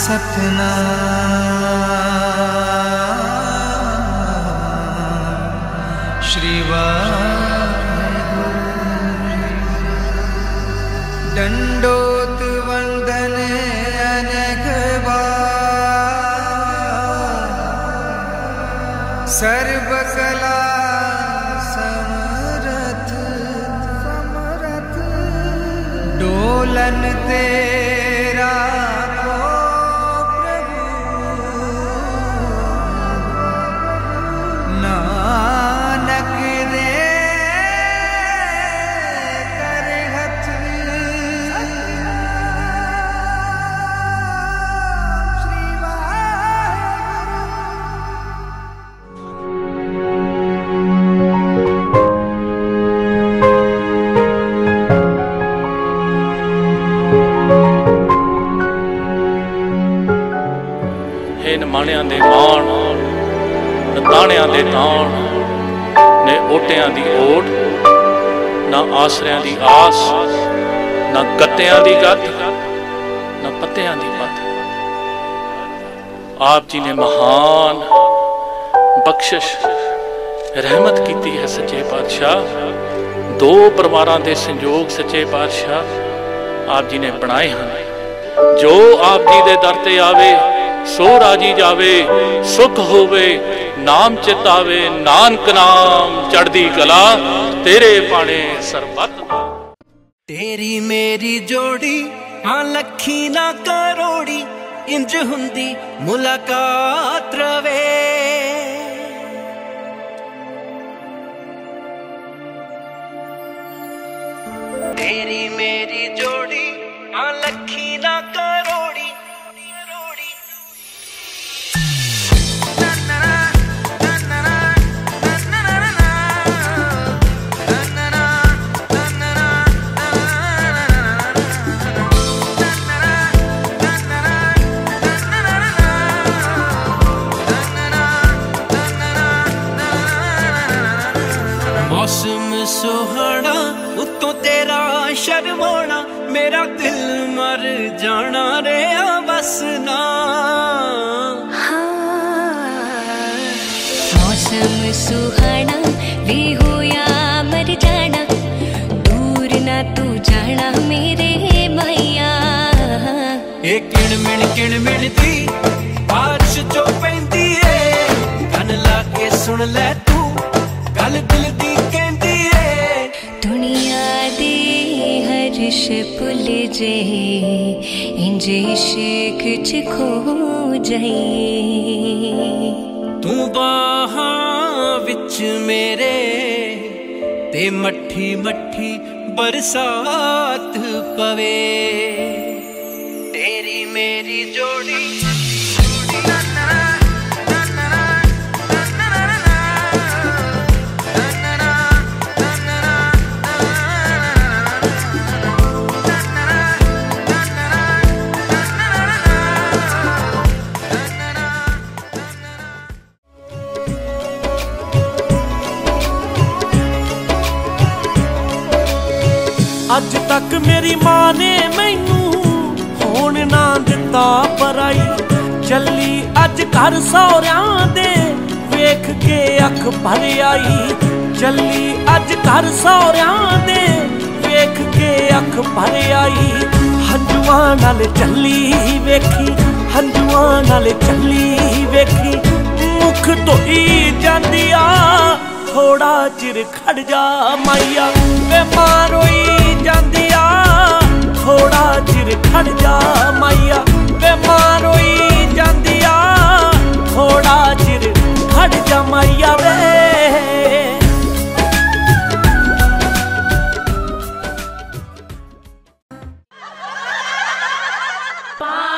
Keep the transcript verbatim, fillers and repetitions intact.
सतनाम श्री वाहिगुरु। दंडोत वंदन अनेक बार, सर्व कला समरथ समरथ, डोलन तेरा को प्रभु, नानक दे कर हथ। श्री माणियां दे माण ताणियां दे ताण ने ओटियां दी ओट, ना आसरियां दी आस, ना गत्तियां दी गत, ना पत्तियां दी पत। आप जी ने महान बख्शिश रहमत कीती है सच्चे पातशाह। दो परिवारां दे संयोग सच्चे पातशाह आप जी ने बनाए हैं। जो आप जी दे दर ते आवे सो राजी जावे, सुख होवे, नाम चित आवे। नानक नाम चढ़दी कला, तेरे पाने सरबत। तेरी मेरी जोड़ी हाँ लखी ना करोड़ी, इंज हुंदी मुलाकात रवे। तेरी मेरी जोड़ी हाँ लखी ना करोड़ी, मौसम सुहाना उत्तों तेरा शर्माना, मेरा दिल मर जाना रे बस ना। मौसम सुहाना भी हो या मर जाना, दूर ना तू जाना मेरे मैया। ए किण मिण किण मिण दी बारिश जो पैंदी है, कन ला के सुन ले तू गल दिल दी कहंदी है। दुनिया दी हर्ष भुल जे, इंज इश्क च खो जाए। तू बाहां विच मेरे ते मट्ठी मट्ठी बरसात पवे। तेरी मेरी जोड़ी अज तक मेरी मां ने मैनू होण ना दिता पराई। चली अज घर सौरियां दे वेख के अख भर आई। चली अज घर सौरियां दे वेख के अख भर आई। हंजुआं नाल चली वेखी, हंजुआं नाल चली वेखी, मुख धोई जांदी आ। थोड़ा चिर खड़ जा माइया वे मां रोई जांदी आ। थोड़ा चिर खड़ जा माइया वे मां रोई जांदी आ। थोड़ा चिर खड़ जा माइया वे। पा